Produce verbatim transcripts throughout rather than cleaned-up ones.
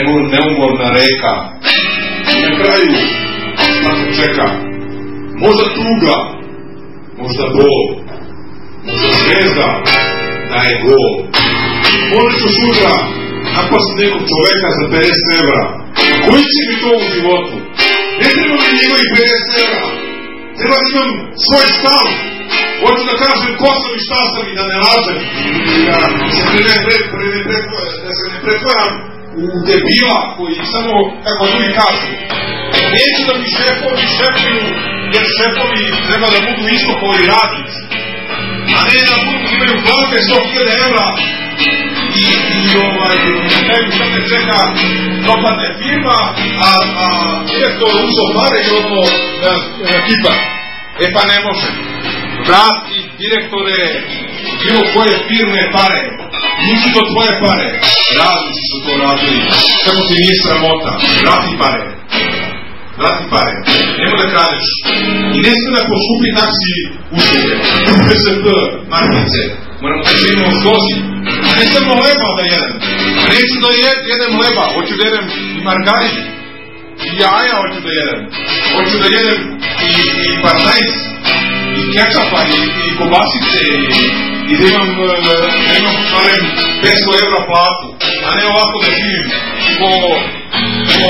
neumorna reka. I na kraju, šta se čeka? Možda tuga, možda bol, možda zvezda daje gol. Možda ću sutra napasti nekog čoveka za pedeset evra. Koji će mi to u životu? Ne treba mi njegovih pedeset evra. Treba da imam svoj stav. Hoću da kažem ko sam i šta sam i da ne lažem. Da se ne, pre, pre, ne, pre, da se ne pretvaram u debila koji samo, kako ljudi kažu, neću da mi šefovi šefuju, jer šefovi treba da budu isto kao i radnici. A ne da budu, imaju plate sto hiljada evra i, i ovaj, nekaj šta te čeka, propadne firma, a, a direktor uzo pare i ono na, na kipa. E pa ne može. Vrati, direktore, bilo koje firme pare. Nisu to tvoje pare. Radnici su to radili. Kako ti nije sramota. Vrati pare. Vrati pare. Nemo da kradeš. I ne sme da poskupi taksi usluge. P S P, marnice. Moramo da živimo s dozi. Ne samo leba da jedem. Neću da jedem leba. Hoću da jedem i margarin. I jaja hoću da jedem. Hoću da jedem i, i parnajs. I kečapa, i, i kobasice, i, i da imam, da imam barem petsto evra platu, a ne ovako da živim ko, ko,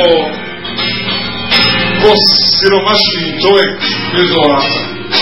ko siromašni čovjek bez ovaca.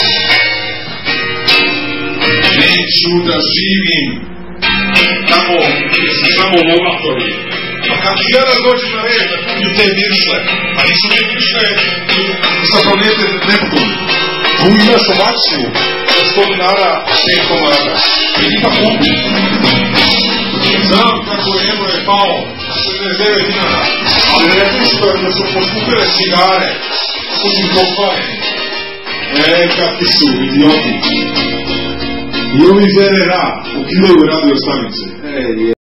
Neću da živim tamo gdje su samo lovatori. A kad ću ja da dođem na red da kupim te miršle, a nisu mi miršle sa planete Neptun. Tu imaš ovačiju za sto dinara pet komada. I nikak kupi. Znam kako je Evo je pao sedamdeset devet dinara. Ali ne puštam da su poskupile cigare. Kako su pokvareni. E, kakvi su idioti. I ovi Z R A ukidaju radio stanice. E, je.